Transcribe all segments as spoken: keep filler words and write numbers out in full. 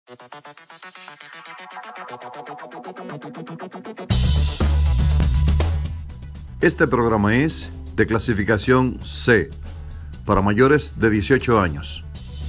Este programa es de clasificación C, para mayores de dieciocho años.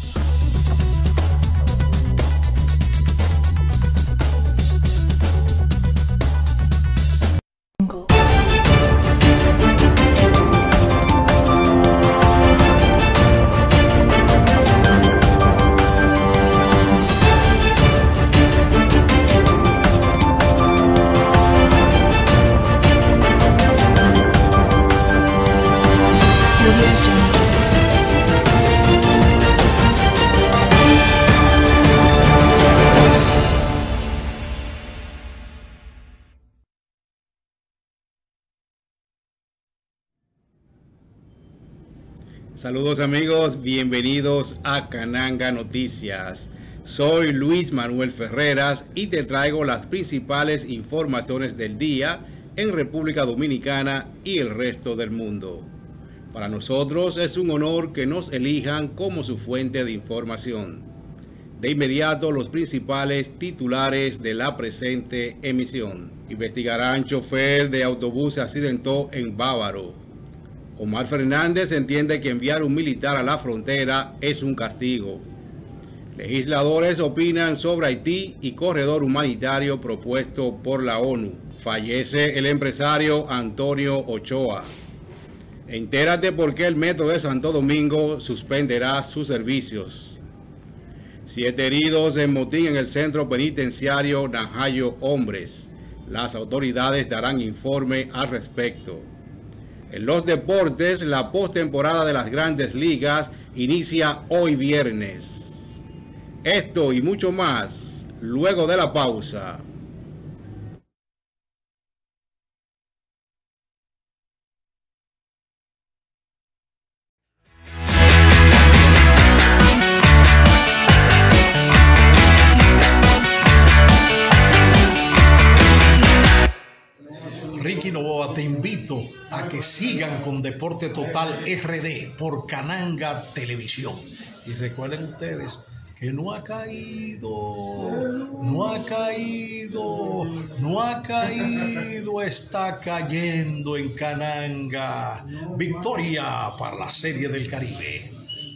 Saludos amigos, bienvenidos a Cananga Noticias. Soy Luis Manuel Ferreras y te traigo las principales informaciones del día en República Dominicana y el resto del mundo. Para nosotros es un honor que nos elijan como su fuente de información. De inmediato, los principales titulares de la presente emisión. Investigarán chofer de autobús se accidentó en Bávaro. Omar Fernández entiende que enviar un militar a la frontera es un castigo. Legisladores opinan sobre Haití y corredor humanitario propuesto por la ONU. Fallece el empresario Antonio Ochoa. Entérate por qué el Metro de Santo Domingo suspenderá sus servicios. Siete heridos en motín en el centro penitenciario Najayo Hombres. Las autoridades darán informe al respecto. En los deportes, la postemporada de las Grandes Ligas inicia hoy viernes. Esto y mucho más, luego de la pausa. Ricky Novoa, te invito a que sigan con Deporte Total R D por Cananga Televisión. Y recuerden ustedes que no ha caído, no ha caído, no ha caído, está cayendo en Cananga. Victoria para la Serie del Caribe.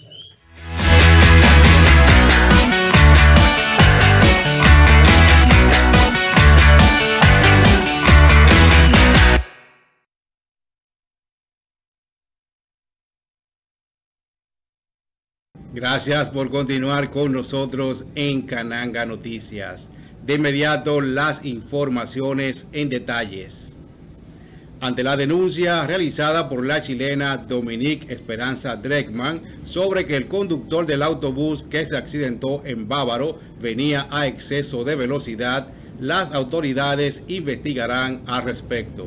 Gracias por continuar con nosotros en Cananga Noticias. De inmediato, las informaciones en detalles. Ante la denuncia realizada por la chilena Dominique Esperanza Dreckman sobre que el conductor del autobús que se accidentó en Bávaro venía a exceso de velocidad, las autoridades investigarán al respecto.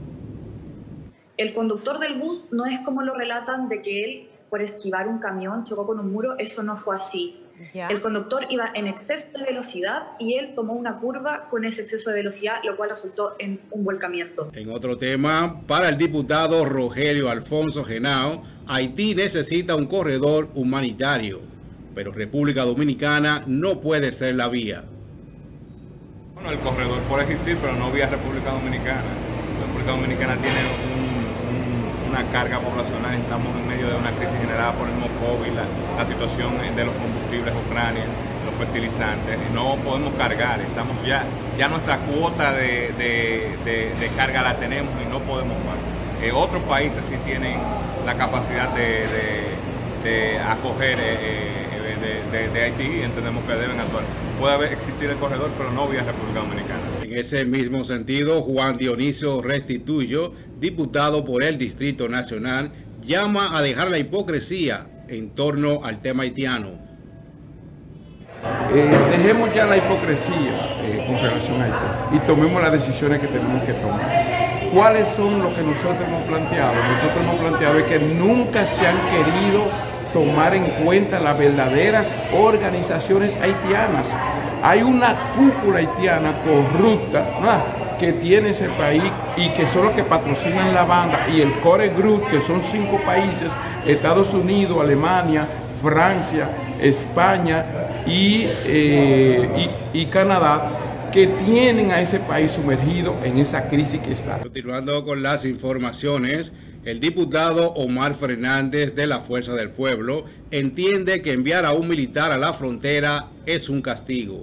El conductor del bus no es como lo relatan de que él, por esquivar un camión, chocó con un muro. Eso no fue así. Ya. El conductor iba en exceso de velocidad y él tomó una curva con ese exceso de velocidad, lo cual resultó en un volcamiento. En otro tema, para el diputado Rogelio Alfonso Genao, Haití necesita un corredor humanitario, pero República Dominicana no puede ser la vía. Bueno, el corredor puede existir, pero no vía República Dominicana. República Dominicana tiene un una carga poblacional, estamos en medio de una crisis generada por el mismo COVID, la, la situación de los combustibles Ucrania, los fertilizantes, y no podemos cargar, estamos ya, ya nuestra cuota de, de, de, de carga la tenemos y no podemos más. Eh, otros países sí tienen la capacidad de, de, de acoger eh, de, de, de Haití y entendemos que deben actuar. Puede haber, existir el corredor, pero no vía República Dominicana. En ese mismo sentido, Juan Dionisio Restituyo, diputado por el Distrito Nacional, llama a dejar la hipocresía en torno al tema haitiano. Eh, dejemos ya la hipocresía eh, con relación a Haití y tomemos las decisiones que tenemos que tomar. ¿Cuáles son los que nosotros hemos planteado? Nosotros hemos planteado que nunca se han querido tomar en cuenta las verdaderas organizaciones haitianas. Hay una cúpula haitiana corrupta, ¿no?, que tiene ese país y que son los que patrocinan la banda, y el Core Group, que son cinco países, Estados Unidos, Alemania, Francia, España y, eh, y, y Canadá, que tienen a ese país sumergido en esa crisis que está. Continuando con las informaciones, el diputado Omar Fernández de la Fuerza del Pueblo entiende que enviar a un militar a la frontera es un castigo.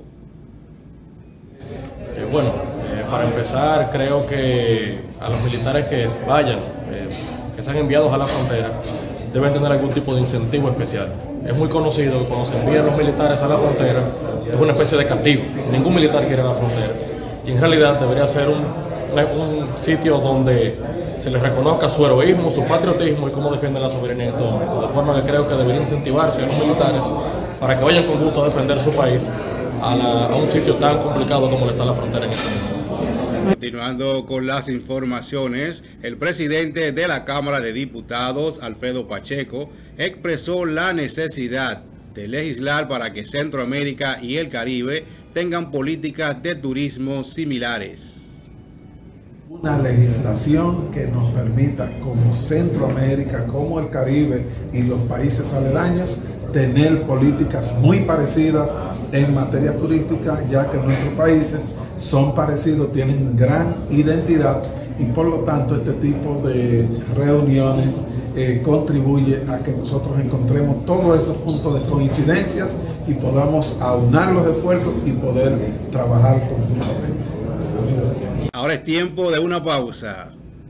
Eh, bueno, eh, para empezar, creo que a los militares que vayan, eh, que sean enviados a la frontera, deben tener algún tipo de incentivo especial. Es muy conocido que cuando se envían los militares a la frontera es una especie de castigo. Ningún militar quiere ir a la frontera. Y en realidad debería ser un, un sitio donde se les reconozca su heroísmo, su patriotismo y cómo defienden la soberanía en todo momento. De forma que creo que debería incentivarse a los militares para que vayan con gusto a defender su país a, la, a un sitio tan complicado como está la frontera en este momento. Continuando con las informaciones, el presidente de la Cámara de Diputados, Alfredo Pacheco, expresó la necesidad de legislar para que Centroamérica y el Caribe tengan políticas de turismo similares. Una legislación que nos permita, como Centroamérica, como el Caribe y los países aledaños, tener políticas muy parecidas en materia turística, ya que nuestros países son parecidos, tienen gran identidad y por lo tanto este tipo de reuniones eh, contribuye a que nosotros encontremos todos esos puntos de coincidencias y podamos aunar los esfuerzos y poder trabajar conjuntamente. Ahora es tiempo de una pausa.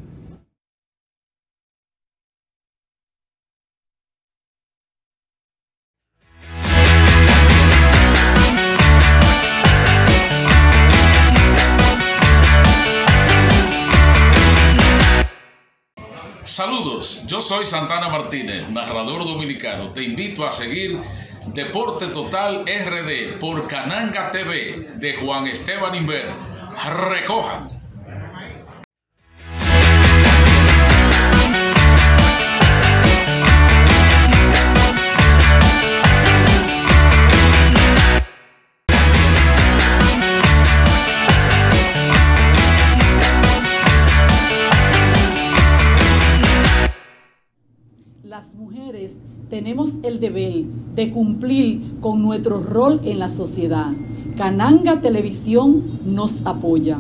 Saludos, yo soy Santana Martínez, narrador dominicano. Te invito a seguir Deporte Total R D por Cananga T V de Juan Esteban Inver. Recojan. Las mujeres tenemos el deber de cumplir con nuestro rol en la sociedad. Cananga Televisión nos apoya.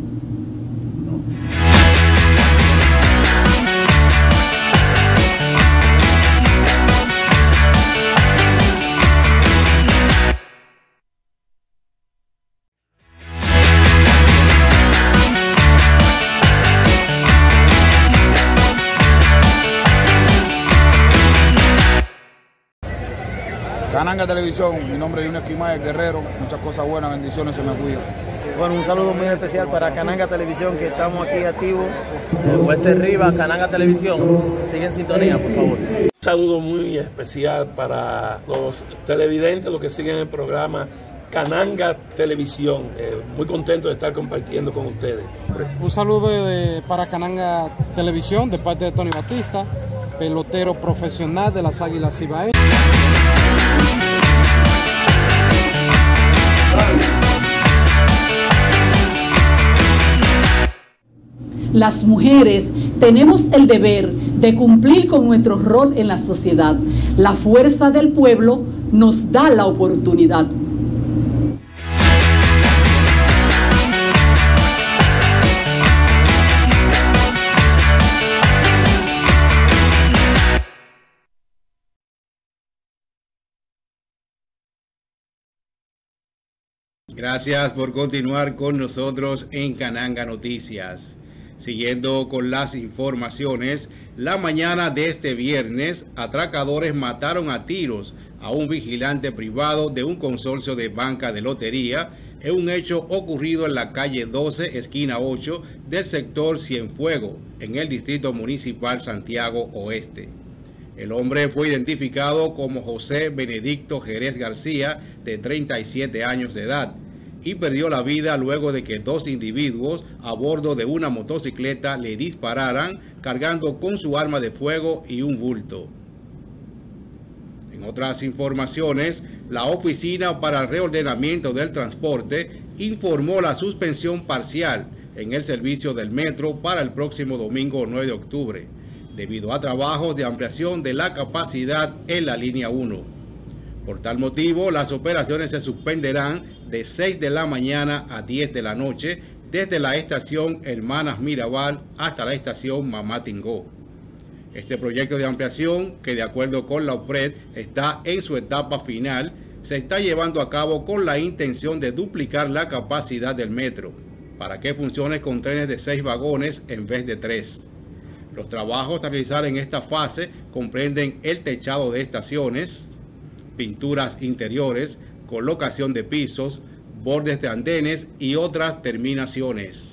Cananga Televisión, mi nombre es Junior Esquimal Guerrero, muchas cosas buenas, bendiciones, se me cuida. Bueno, un saludo muy especial para Cananga Televisión, que estamos aquí activos. Wester Rivas, Cananga Televisión, sigue en sintonía, por favor. Un saludo muy especial para los televidentes, los que siguen el programa Cananga Televisión. Eh, muy contento de estar compartiendo con ustedes. Un saludo de, para Cananga Televisión de parte de Tony Batista, pelotero profesional de las Águilas Cibaeñas. Las mujeres tenemos el deber de cumplir con nuestro rol en la sociedad. La fuerza del pueblo nos da la oportunidad. Gracias por continuar con nosotros en Cananga Noticias. Siguiendo con las informaciones, la mañana de este viernes, atracadores mataron a tiros a un vigilante privado de un consorcio de banca de lotería en un hecho ocurrido en la calle doce, esquina ocho, del sector Cienfuegos, en el distrito municipal Santiago Oeste. El hombre fue identificado como José Benedicto Jerez García, de treinta y siete años de edad, y perdió la vida luego de que dos individuos a bordo de una motocicleta le dispararan cargando con su arma de fuego y un bulto. En otras informaciones, la Oficina para el Reordenamiento del Transporte informó la suspensión parcial en el servicio del metro para el próximo domingo nueve de octubre, debido a trabajos de ampliación de la capacidad en la línea uno. Por tal motivo, las operaciones se suspenderán de seis de la mañana a diez de la noche desde la estación Hermanas Mirabal hasta la estación Mamá Tingó. Este proyecto de ampliación, que de acuerdo con la OPRED está en su etapa final, se está llevando a cabo con la intención de duplicar la capacidad del metro, para que funcione con trenes de seis vagones en vez de tres. Los trabajos a realizar en esta fase comprenden el techado de estaciones, pinturas interiores, colocación de pisos, bordes de andenes y otras terminaciones.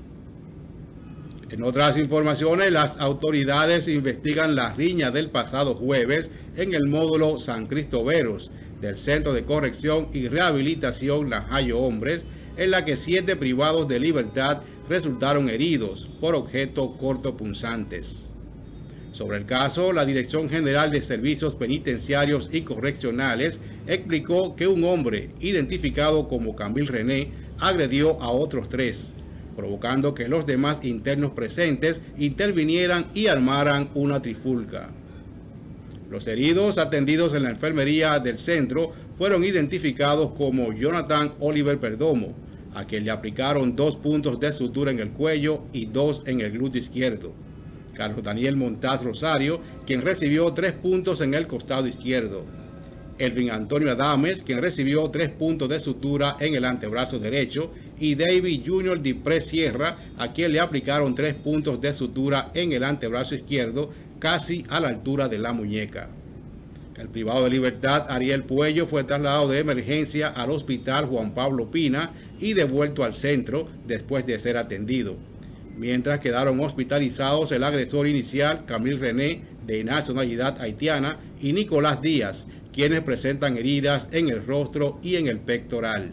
En otras informaciones, las autoridades investigan la riña del pasado jueves en el módulo San Cristoberos del Centro de Corrección y Rehabilitación Najayo Hombres, en la que siete privados de libertad resultaron heridos por objetos cortopunzantes. Sobre el caso, la Dirección General de Servicios Penitenciarios y Correccionales explicó que un hombre identificado como Camil René agredió a otros tres, provocando que los demás internos presentes intervinieran y armaran una trifulca. Los heridos atendidos en la enfermería del centro fueron identificados como Jonathan Oliver Perdomo, a quien le aplicaron dos puntos de sutura en el cuello y dos en el glúteo izquierdo. Carlos Daniel Montaz Rosario, quien recibió tres puntos en el costado izquierdo. Elvin Antonio Adames, quien recibió tres puntos de sutura en el antebrazo derecho, y David Junior Dipré Sierra, a quien le aplicaron tres puntos de sutura en el antebrazo izquierdo, casi a la altura de la muñeca. El privado de libertad Ariel Puello fue trasladado de emergencia al hospital Juan Pablo Pina y devuelto al centro después de ser atendido, mientras quedaron hospitalizados el agresor inicial Camil René, de nacionalidad haitiana, y Nicolás Díaz, quienes presentan heridas en el rostro y en el pectoral.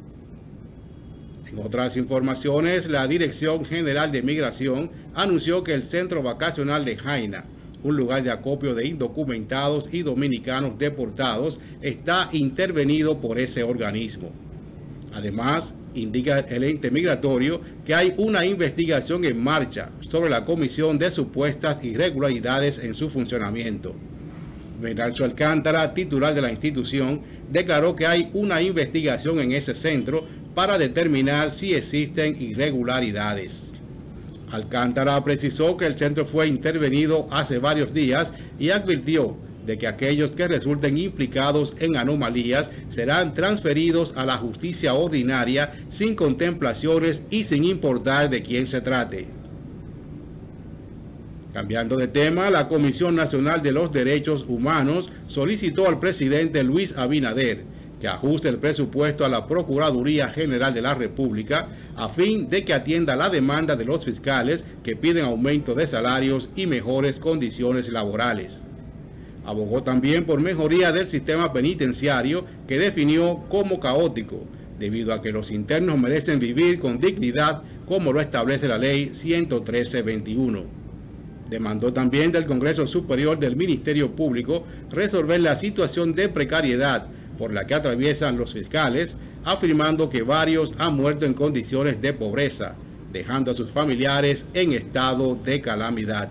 En otras informaciones, la Dirección General de Migración anunció que el Centro Vacacional de Jaina, un lugar de acopio de indocumentados y dominicanos deportados, está intervenido por ese organismo. Además, indica el ente migratorio que hay una investigación en marcha sobre la comisión de supuestas irregularidades en su funcionamiento. Venancio Alcántara, titular de la institución, declaró que hay una investigación en ese centro para determinar si existen irregularidades. Alcántara precisó que el centro fue intervenido hace varios días y advirtió de que aquellos que resulten implicados en anomalías serán transferidos a la justicia ordinaria sin contemplaciones y sin importar de quién se trate. Cambiando de tema, la Comisión Nacional de los Derechos Humanos solicitó al presidente Luis Abinader que ajuste el presupuesto a la Procuraduría General de la República a fin de que atienda la demanda de los fiscales que piden aumento de salarios y mejores condiciones laborales. Abogó también por mejoría del sistema penitenciario, que definió como caótico, debido a que los internos merecen vivir con dignidad, como lo establece la ley ciento trece veintiuno. Demandó también del Congreso Superior del Ministerio Público resolver la situación de precariedad por la que atraviesan los fiscales, afirmando que varios han muerto en condiciones de pobreza, dejando a sus familiares en estado de calamidad.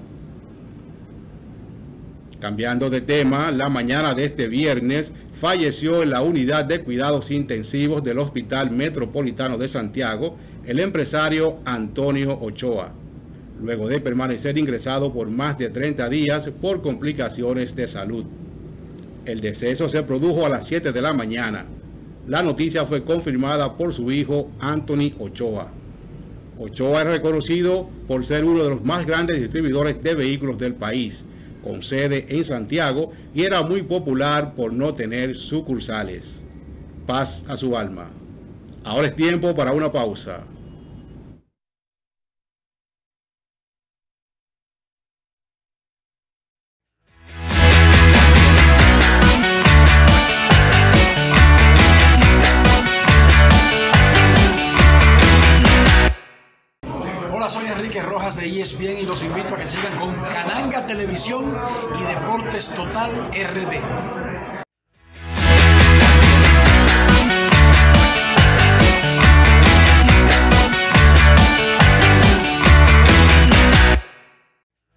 Cambiando de tema, la mañana de este viernes falleció en la unidad de cuidados intensivos del Hospital Metropolitano de Santiago el empresario Antonio Ochoa, luego de permanecer ingresado por más de treinta días por complicaciones de salud. El deceso se produjo a las siete de la mañana. La noticia fue confirmada por su hijo Anthony Ochoa. Ochoa es reconocido por ser uno de los más grandes distribuidores de vehículos del país, con sede en Santiago, y era muy popular por no tener sucursales. Paz a su alma. Ahora es tiempo para una pausa. Soy Enrique Rojas de E S P N y los invito a que sigan con Cananga Televisión y Deportes Total R D.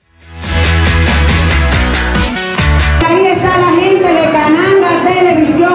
Ahí está la gente de Cananga Televisión.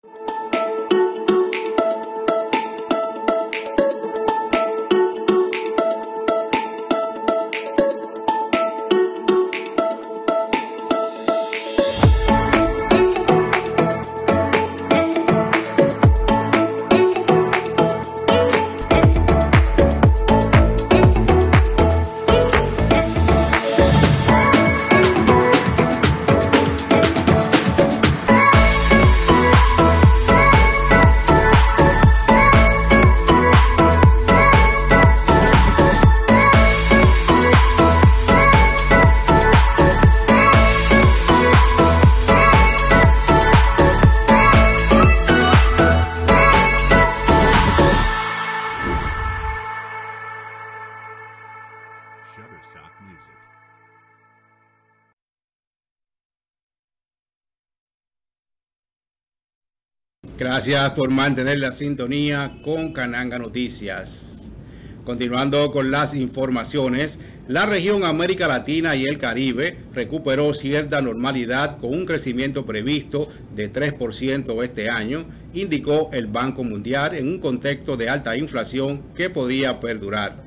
Gracias por mantener la sintonía con Cananga Noticias. Continuando con las informaciones, la región América Latina y el Caribe recuperó cierta normalidad con un crecimiento previsto de tres por ciento este año, indicó el Banco Mundial en un contexto de alta inflación que podría perdurar.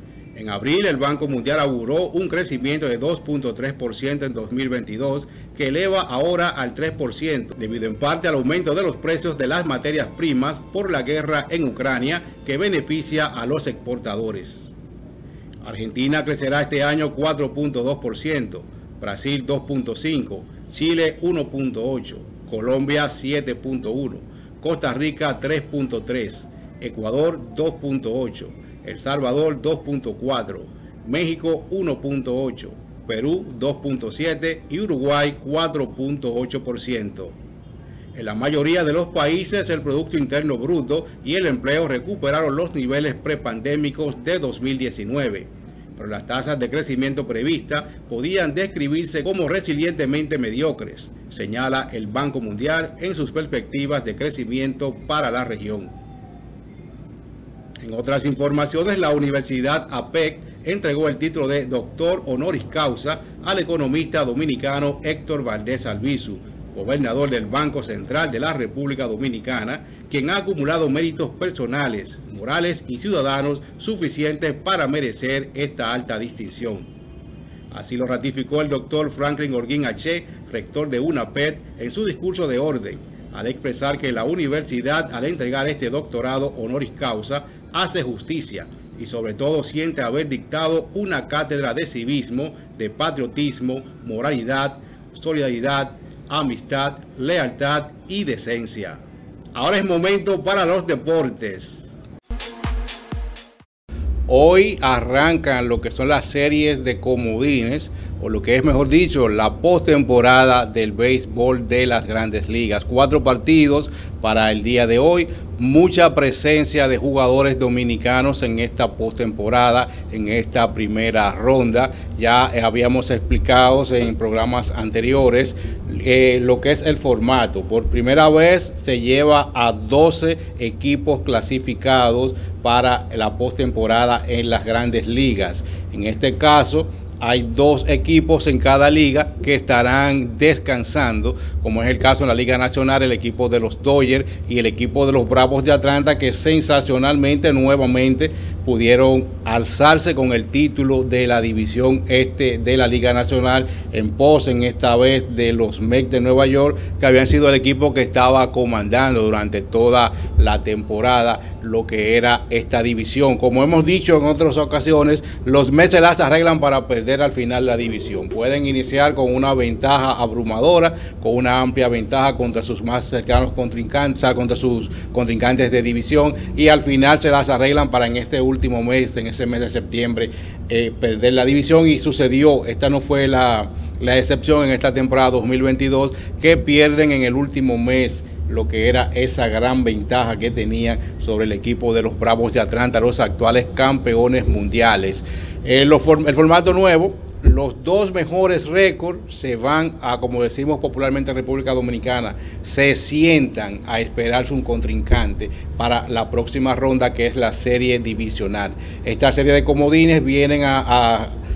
En abril, el Banco Mundial auguró un crecimiento de dos punto tres por ciento en dos mil veintidós, que eleva ahora al tres por ciento, debido en parte al aumento de los precios de las materias primas por la guerra en Ucrania, que beneficia a los exportadores. Argentina crecerá este año cuatro punto dos por ciento, Brasil dos punto cinco por ciento, Chile uno punto ocho por ciento, Colombia siete punto uno por ciento, Costa Rica tres punto tres por ciento, Ecuador dos punto ocho por ciento, El Salvador dos punto cuatro por ciento, México uno punto ocho por ciento, Perú dos punto siete por ciento y Uruguay cuatro punto ocho por ciento. En la mayoría de los países, el Producto Interno Bruto y el empleo recuperaron los niveles prepandémicos de dos mil diecinueve, pero las tasas de crecimiento previstas podían describirse como resilientemente mediocres, señala el Banco Mundial en sus perspectivas de crecimiento para la región. En otras informaciones, la Universidad A P E C entregó el título de doctor honoris causa al economista dominicano Héctor Valdés Albizu, gobernador del Banco Central de la República Dominicana, quien ha acumulado méritos personales, morales y ciudadanos suficientes para merecer esta alta distinción. Así lo ratificó el doctor Franklin Orguín H., rector de UNAPED, en su discurso de orden, al expresar que la universidad, al entregar este doctorado honoris causa, hace justicia y sobre todo siente haber dictado una cátedra de civismo, de patriotismo, moralidad, solidaridad, amistad, lealtad y decencia. Ahora es momento para los deportes. Hoy arrancan lo que son las series de comodines, o lo que es mejor dicho, la postemporada del béisbol de las Grandes Ligas. Cuatro partidos para el día de hoy, mucha presencia de jugadores dominicanos en esta postemporada, en esta primera ronda. Ya eh, habíamos explicado en programas anteriores eh, lo que es el formato. Por primera vez se lleva a doce equipos clasificados para la postemporada en las Grandes Ligas. En este caso, hay dos equipos en cada liga que estarán descansando, como es el caso en la Liga Nacional, el equipo de los Dodgers y el equipo de los Bravos de Atlanta, que sensacionalmente nuevamente pudieron alzarse con el título de la división este de la Liga Nacional, en pos en esta vez de los Mets de Nueva York, que habían sido el equipo que estaba comandando durante toda la temporada lo que era esta división. Como hemos dicho en otras ocasiones, los Mets se las arreglan para perder al final la división. Pueden iniciar con una ventaja abrumadora, con una amplia ventaja contra sus más cercanos contrincantes, o sea, contra sus contrincantes de división, y al final se las arreglan para en este último mes, en ese mes de septiembre, eh, perder la división. Y sucedió, esta no fue la, la excepción en esta temporada dos mil veintidós, que pierden en el último mes lo que era esa gran ventaja que tenían sobre el equipo de los Bravos de Atlanta, los actuales campeones mundiales. Eh, los, el formato nuevo, los dos mejores récords se van a, como decimos popularmente en República Dominicana, se sientan a esperarse un contrincante para la próxima ronda, que es la serie divisional. Esta serie de comodines vienen a, a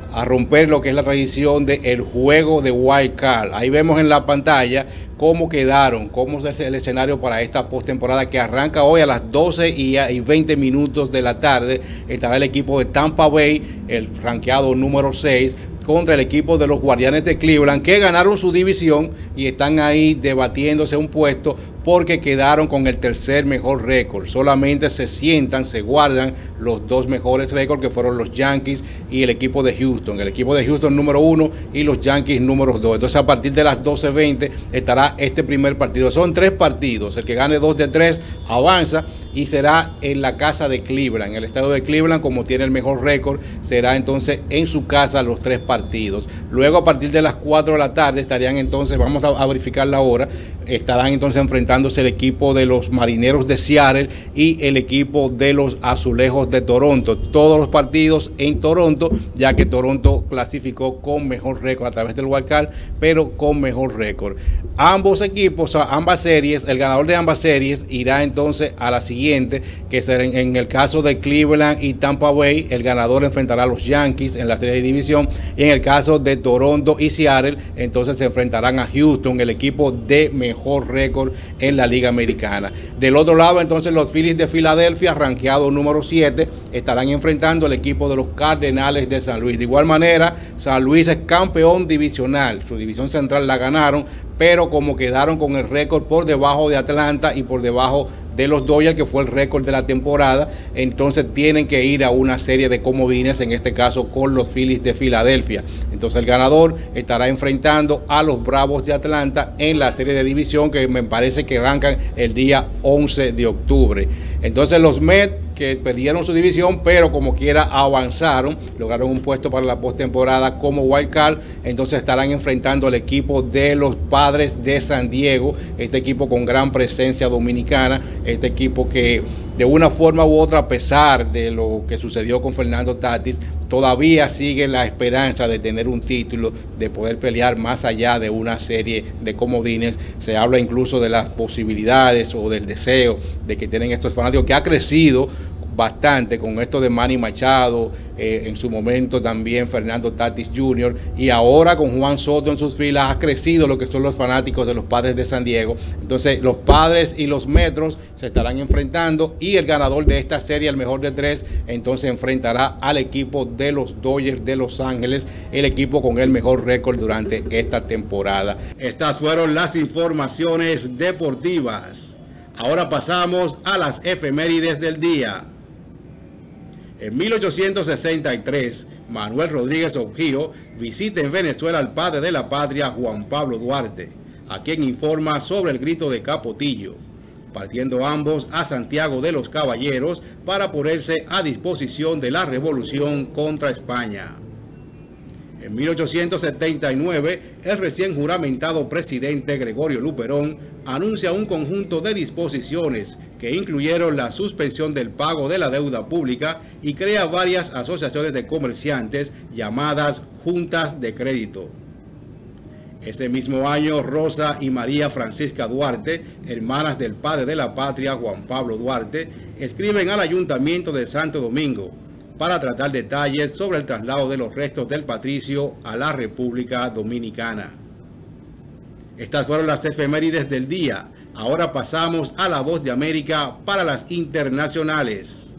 a romper lo que es la tradición del juego de wild card. Ahí vemos en la pantalla cómo quedaron, cómo es el escenario para esta postemporada que arranca hoy a las doce y veinte minutos de la tarde. Estará el equipo de Tampa Bay, el rankeado número seis, contra el equipo de los Guardianes de Cleveland, que ganaron su división y están ahí debatiéndose un puesto porque quedaron con el tercer mejor récord. Solamente se sientan, se guardan los dos mejores récords, que fueron los Yankees y el equipo de Houston. El equipo de Houston número uno y los Yankees número dos. Entonces, a partir de las doce veinte estará este primer partido. Son tres partidos. El que gane dos de tres avanza y será en la casa de Cleveland. En el estado de Cleveland, como tiene el mejor récord, será entonces en su casa los tres partidos. Luego, a partir de las cuatro de la tarde, estarían entonces, vamos a, a verificar la hora, estarán entonces enfrentándose el equipo de los Marineros de Seattle y el equipo de los Azulejos de Toronto. Todos los partidos en Toronto, ya que Toronto clasificó con mejor récord a través del wild card, pero con mejor récord. Ambos equipos, o sea, ambas series, el ganador de ambas series irá entonces a la siguiente, que será en, en el caso de Cleveland y Tampa Bay, el ganador enfrentará a los Yankees en la serie de división, y en el caso de Toronto y Seattle, entonces se enfrentarán a Houston, el equipo de mejor récord en la Liga Americana. Del otro lado, entonces, los Phillies de Filadelfia, rankeado número siete, estarán enfrentando al equipo de los Cardenales de San Luis. De igual manera, San Luis es campeón divisional, su división central la ganaron, pero como quedaron con el récord por debajo de Atlanta y por debajo de los Dodgers, que fue el récord de la temporada, entonces tienen que ir a una serie de comodines, en este caso con los Phillies de Filadelfia. Entonces el ganador estará enfrentando a los Bravos de Atlanta en la serie de división, que me parece que arrancan el día once de octubre. Entonces los Mets, que perdieron su división, pero como quiera avanzaron, lograron un puesto para la postemporada como wild card, entonces estarán enfrentando al equipo de los Padres de San Diego, este equipo con gran presencia dominicana, este equipo que de una forma u otra, a pesar de lo que sucedió con Fernando Tatis, todavía sigue la esperanza de tener un título, de poder pelear más allá de una serie de comodines. Se habla incluso de las posibilidades o del deseo de que tienen estos fanáticos, que ha crecido bastante con esto de Manny Machado, eh, en su momento también Fernando Tatis junior, y ahora con Juan Soto en sus filas ha crecido lo que son los fanáticos de los Padres de San Diego. Entonces los Padres y los Metros se estarán enfrentando, y el ganador de esta serie, el mejor de tres, entonces enfrentará al equipo de los Dodgers de Los Ángeles, el equipo con el mejor récord durante esta temporada. Estas fueron las informaciones deportivas. Ahora pasamos a las efemérides del día. En mil ochocientos sesenta y tres, Manuel Rodríguez Ojío visita en Venezuela al padre de la patria, Juan Pablo Duarte, a quien informa sobre el grito de Capotillo, partiendo ambos a Santiago de los Caballeros para ponerse a disposición de la revolución contra España. En mil ochocientos setenta y nueve, el recién juramentado presidente Gregorio Luperón anuncia un conjunto de disposiciones que incluyeron la suspensión del pago de la deuda pública y crea varias asociaciones de comerciantes llamadas juntas de crédito. Ese mismo año, Rosa y María Francisca Duarte, hermanas del padre de la patria, Juan Pablo Duarte, escriben al Ayuntamiento de Santo Domingo para tratar detalles sobre el traslado de los restos del patricio a la República Dominicana. Estas fueron las efemérides del día. Ahora pasamos a La Voz de América para las internacionales.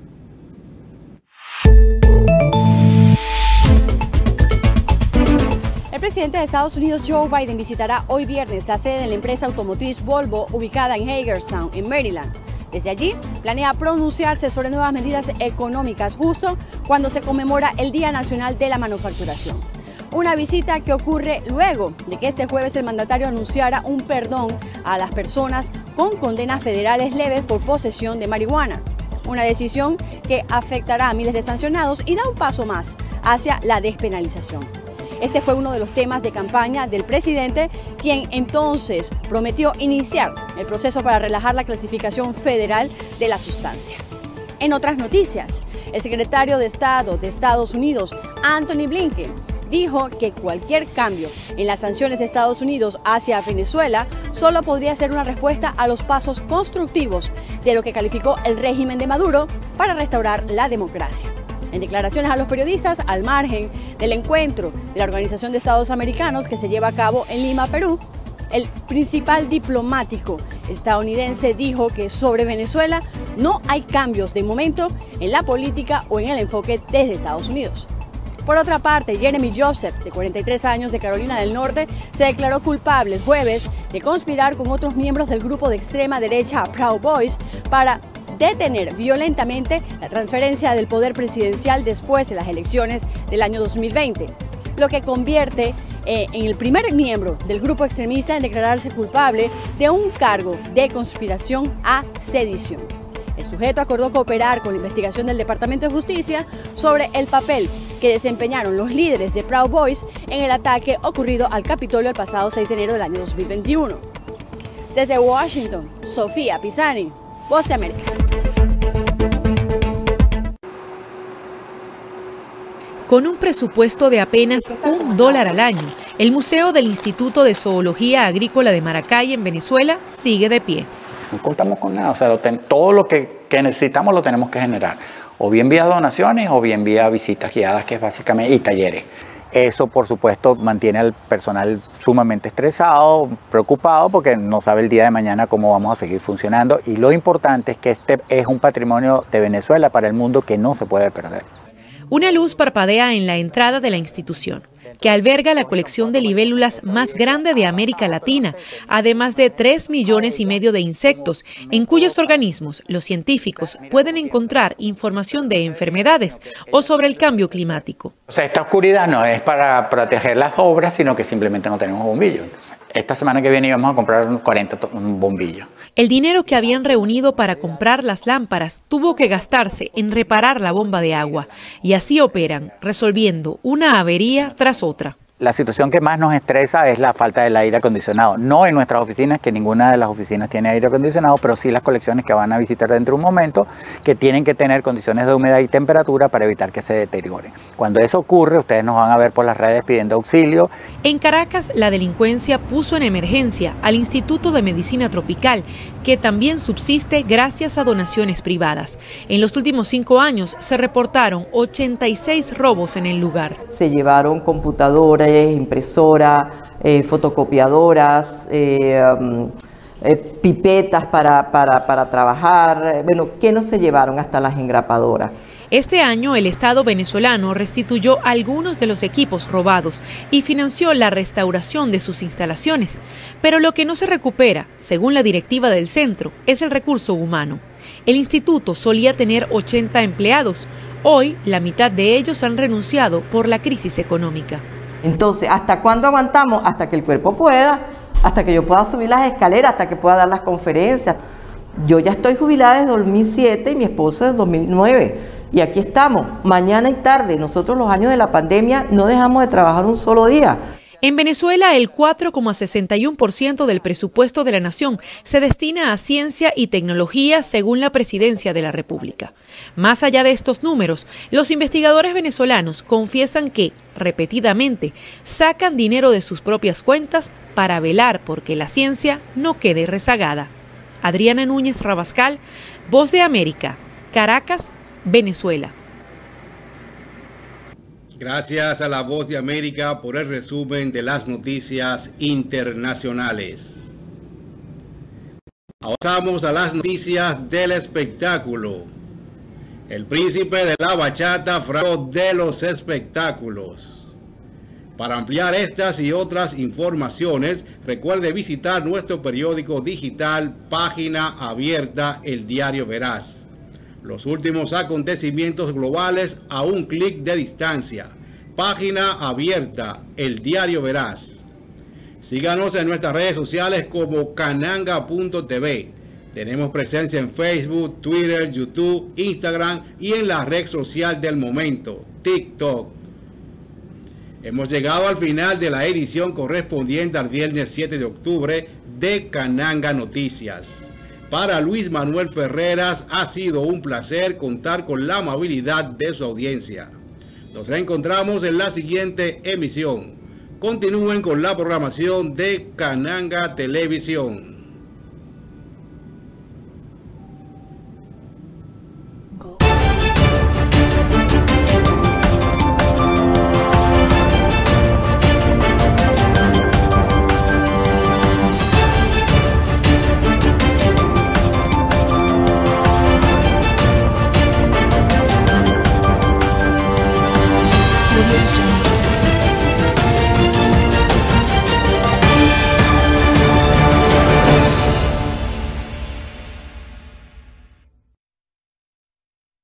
El presidente de Estados Unidos, Joe Biden, visitará hoy viernes la sede de la empresa automotriz Volvo, ubicada en Hagerstown, en Maryland. Desde allí, planea pronunciarse sobre nuevas medidas económicas justo cuando se conmemora el Día Nacional de la Manufacturación. Una visita que ocurre luego de que este jueves el mandatario anunciara un perdón a las personas con condenas federales leves por posesión de marihuana. Una decisión que afectará a miles de sancionados y da un paso más hacia la despenalización. Este fue uno de los temas de campaña del presidente, quien entonces prometió iniciar el proceso para relajar la clasificación federal de la sustancia. En otras noticias, el secretario de Estado de Estados Unidos, Antony Blinken, dijo que cualquier cambio en las sanciones de Estados Unidos hacia Venezuela solo podría ser una respuesta a los pasos constructivos de lo que calificó el régimen de Maduro para restaurar la democracia. En declaraciones a los periodistas, al margen del encuentro de la Organización de Estados Americanos que se lleva a cabo en Lima, Perú, el principal diplomático estadounidense dijo que sobre Venezuela no hay cambios de momento en la política o en el enfoque desde Estados Unidos. Por otra parte, Jeremy Joseph, de cuarenta y tres años, de Carolina del Norte, se declaró culpable el jueves de conspirar con otros miembros del grupo de extrema derecha Proud Boys para detener violentamente la transferencia del poder presidencial después de las elecciones del año dos mil veinte, lo que convierte eh, en el primer miembro del grupo extremista en declararse culpable de un cargo de conspiración a sedición. El sujeto acordó cooperar con la investigación del Departamento de Justicia sobre el papel que desempeñaron los líderes de Proud Boys en el ataque ocurrido al Capitolio el pasado seis de enero del año dos mil veintiuno. Desde Washington, Sofía Pisani, Voz de América. Con un presupuesto de apenas un dólar al año, el Museo del Instituto de Zoología Agrícola de Maracay, en Venezuela, sigue de pie. No contamos con nada, o sea, lo ten, todo lo que, que necesitamos lo tenemos que generar, o bien vía donaciones o bien vía visitas guiadas, que es básicamente, y talleres. Eso, por supuesto, mantiene al personal sumamente estresado, preocupado, porque no sabe el día de mañana cómo vamos a seguir funcionando. Y lo importante es que este es un patrimonio de Venezuela para el mundo que no se puede perder. Una luz parpadea en la entrada de la institución, que alberga la colección de libélulas más grande de América Latina, además de tres millones y medio de insectos, en cuyos organismos los científicos pueden encontrar información de enfermedades o sobre el cambio climático. O sea, esta oscuridad no es para proteger las obras, sino que simplemente no tenemos bombillos. Esta semana que viene íbamos a comprar cuarenta bombillos. El dinero que habían reunido para comprar las lámparas tuvo que gastarse en reparar la bomba de agua, y así operan, resolviendo una avería tras otra. La situación que más nos estresa es la falta del aire acondicionado. No en nuestras oficinas, que ninguna de las oficinas tiene aire acondicionado, pero sí las colecciones que van a visitar dentro de un momento, que tienen que tener condiciones de humedad y temperatura para evitar que se deterioren. Cuando eso ocurre, ustedes nos van a ver por las redes pidiendo auxilio. En Caracas, la delincuencia puso en emergencia al Instituto de Medicina Tropical, que también subsiste gracias a donaciones privadas. En los últimos cinco años se reportaron ochenta y seis robos en el lugar. Se llevaron computadoras, impresoras, eh, fotocopiadoras, eh, um, eh, pipetas para, para, para trabajar. Bueno, ¿qué no se llevaron? Hasta las engrapadoras. Este año el Estado venezolano restituyó algunos de los equipos robados y financió la restauración de sus instalaciones. Pero lo que no se recupera, según la directiva del centro, es el recurso humano. El instituto solía tener ochenta empleados. Hoy, la mitad de ellos han renunciado por la crisis económica. Entonces, ¿hasta cuándo aguantamos? Hasta que el cuerpo pueda, hasta que yo pueda subir las escaleras, hasta que pueda dar las conferencias. Yo ya estoy jubilada desde dos mil siete y mi esposo desde dos mil nueve. Y aquí estamos, mañana y tarde. Nosotros los años de la pandemia no dejamos de trabajar un solo día. En Venezuela, el cuatro coma sesenta y uno por ciento del presupuesto de la nación se destina a ciencia y tecnología, según la Presidencia de la República. Más allá de estos números, los investigadores venezolanos confiesan que, repetidamente, sacan dinero de sus propias cuentas para velar porque la ciencia no quede rezagada. Adriana Núñez Rabascal, Voz de América, Caracas, Venezuela. Gracias a la Voz de América por el resumen de las noticias internacionales. Ahora vamos a las noticias del espectáculo. El príncipe de la bachata, Franco de los espectáculos. Para ampliar estas y otras informaciones, recuerde visitar nuestro periódico digital Página Abierta, El Diario Veraz. Los últimos acontecimientos globales a un clic de distancia. Página Abierta, El Diario Veraz. Síganos en nuestras redes sociales como cananga punto t v. Tenemos presencia en Facebook, Twitter, YouTube, Instagram y en la red social del momento, TikTok. Hemos llegado al final de la edición correspondiente al viernes siete de octubre de Cananga Noticias. Para Luis Manuel Ferreras ha sido un placer contar con la amabilidad de su audiencia. Nos reencontramos en la siguiente emisión. Continúen con la programación de Cananga Televisión.